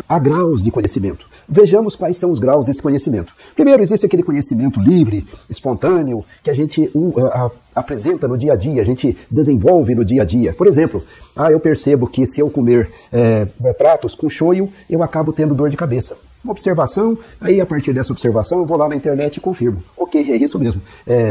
há graus de conhecimento. Vejamos quais são os graus desse conhecimento. Primeiro, existe aquele conhecimento livre, espontâneo, que a gente apresenta no dia a dia, a gente desenvolve no dia a dia. Por exemplo, eu percebo que se eu comer pratos com shoyu, eu acabo tendo dor de cabeça. Uma observação, aí a partir dessa observação eu vou lá na internet e confirmo. Ok, é isso mesmo.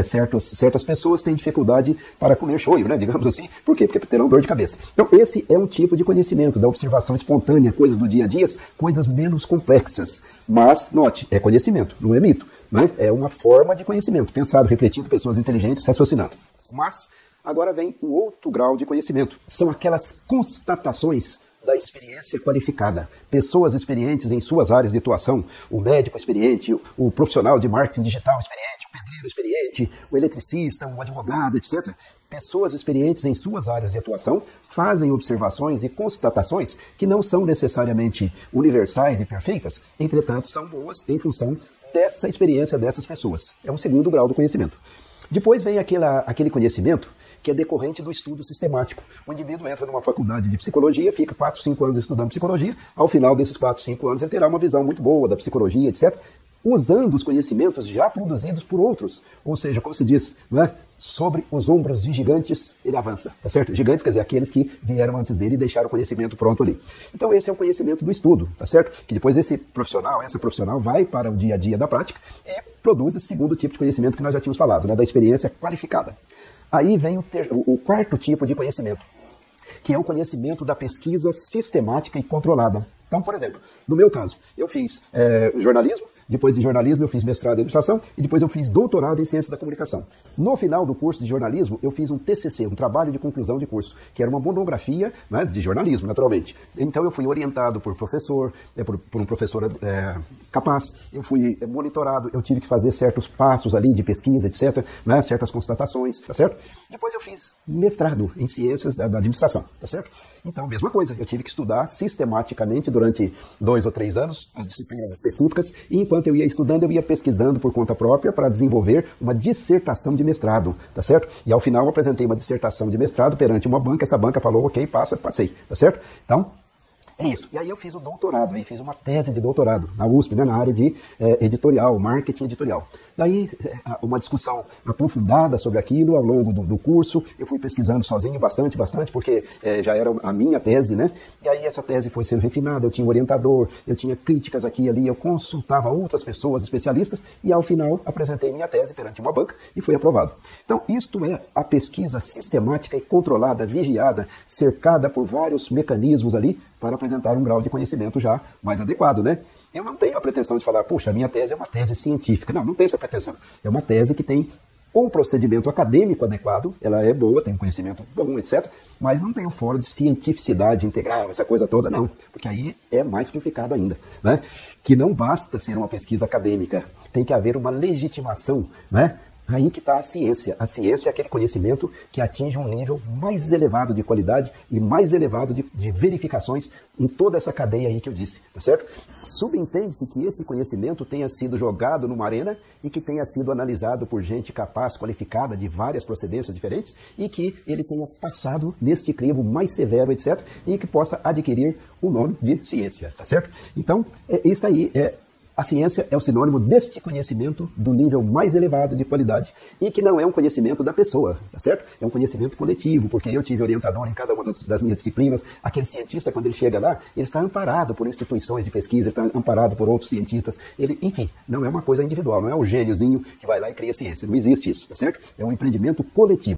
Certas pessoas têm dificuldade para comer shoyu, né, digamos assim. Por quê? Porque terão dor de cabeça. Então esse é um tipo de conhecimento, da observação espontânea, coisas do dia a dia, coisas menos complexas. Mas, note, é conhecimento, não é mito. Né? É uma forma de conhecimento, pensado, refletido, pessoas inteligentes raciocinando. Mas agora vem o outro grau de conhecimento. São aquelas constatações da experiência qualificada. Pessoas experientes em suas áreas de atuação, o médico experiente, o profissional de marketing digital experiente, o pedreiro experiente, o eletricista, o advogado, etc. Pessoas experientes em suas áreas de atuação fazem observações e constatações que não são necessariamente universais e perfeitas, entretanto são boas em função dessa experiência dessas pessoas. É um segundo grau do conhecimento. Depois vem aquele conhecimento que é decorrente do estudo sistemático. O indivíduo entra numa faculdade de psicologia, fica 4, 5 anos estudando psicologia, ao final desses 4, 5 anos ele terá uma visão muito boa da psicologia, etc., usando os conhecimentos já produzidos por outros. Ou seja, como se diz, né? Sobre os ombros de gigantes ele avança, tá certo? Gigantes quer dizer aqueles que vieram antes dele e deixaram o conhecimento pronto ali. Então esse é o conhecimento do estudo, tá certo? Que depois essa profissional vai para o dia a dia da prática e produz esse segundo tipo de conhecimento que nós já tínhamos falado, né? Da experiência qualificada. Aí vem o quarto tipo de conhecimento, que é o conhecimento da pesquisa sistemática e controlada. Então, por exemplo, no meu caso, eu fiz jornalismo, depois de jornalismo eu fiz mestrado em ilustração e depois eu fiz doutorado em ciência da comunicação. No final do curso de jornalismo, eu fiz um TCC, um trabalho de conclusão de curso, que era uma monografia, né, de jornalismo, naturalmente. Então eu fui orientado por professor, por um professor capaz, eu fui monitorado, eu tive que fazer certos passos ali de pesquisa, etc., né, certas constatações, tá certo? Depois eu fiz mestrado em ciências da administração, tá certo? Então, mesma coisa, eu tive que estudar sistematicamente durante 2 ou 3 anos as disciplinas específicas e enquanto eu ia estudando, eu ia pesquisando por conta própria para desenvolver uma dissertação de mestrado, tá certo? E ao final eu apresentei uma dissertação de mestrado perante uma banca, essa banca falou, ok, passei, tá certo? Então, é isso. E aí eu fiz o doutorado, aí fiz uma tese de doutorado na USP, né, na área de editorial, marketing editorial. Daí, uma discussão aprofundada sobre aquilo ao longo do curso. Eu fui pesquisando sozinho bastante, porque já era a minha tese, né? E aí essa tese foi sendo refinada, eu tinha um orientador, eu tinha críticas aqui e ali, eu consultava outras pessoas, especialistas, e ao final apresentei minha tese perante uma banca e foi aprovado. Então, isto é a pesquisa sistemática e controlada, vigiada, cercada por vários mecanismos ali, para apresentar um grau de conhecimento já mais adequado, né? Eu não tenho a pretensão de falar, puxa, a minha tese é uma tese científica. Não tenho essa pretensão. É uma tese que tem um procedimento acadêmico adequado, ela é boa, tem um conhecimento bom, etc., mas não tem o foro de cientificidade integral, essa coisa toda, não. Porque aí é mais complicado ainda, né? Que não basta ser uma pesquisa acadêmica, tem que haver uma legitimação, né? Aí que está a ciência. A ciência é aquele conhecimento que atinge um nível mais elevado de qualidade e mais elevado de verificações em toda essa cadeia aí que eu disse, tá certo? Subentende-se que esse conhecimento tenha sido jogado numa arena e que tenha sido analisado por gente capaz, qualificada, de várias procedências diferentes e que ele tenha passado neste crivo mais severo, etc., e que possa adquirir o nome de ciência, tá certo? Então, isso aí a ciência é o sinônimo deste conhecimento do nível mais elevado de qualidade e que não é um conhecimento da pessoa, tá certo? É um conhecimento coletivo, porque eu tive orientador em cada uma das minhas disciplinas. Aquele cientista, quando ele chega lá, ele está amparado por instituições de pesquisa, ele está amparado por outros cientistas. Enfim, não é uma coisa individual, não é o gêniozinho que vai lá e cria ciência. Não existe isso, tá certo? É um empreendimento coletivo.